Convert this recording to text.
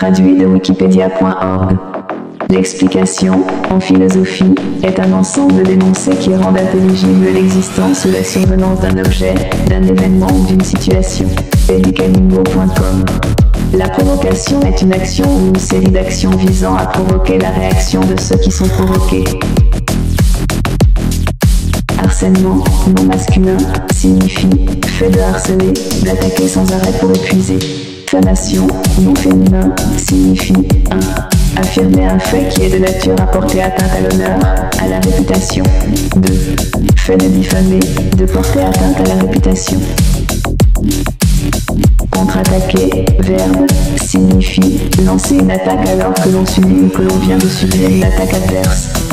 Traduit de wikipedia.org. L'explication, en philosophie, est un ensemble d'énoncés qui rendent intelligible l'existence ou la survenance d'un objet, d'un événement ou d'une situation. Educalingo.com. La provocation est une action ou une série d'actions visant à provoquer la réaction de ceux qui sont provoqués. Harcèlement, non masculin, signifie fait de harceler, d'attaquer sans arrêt pour épuiser. Diffamation, non féminin, signifie 1. Affirmer un fait qui est de nature à porter atteinte à l'honneur, à la réputation. 2. Fait de diffamer, de porter atteinte à la réputation. Contre-attaquer, verbe, signifie lancer une attaque alors que l'on subit ou que l'on vient de subir une attaque adverse.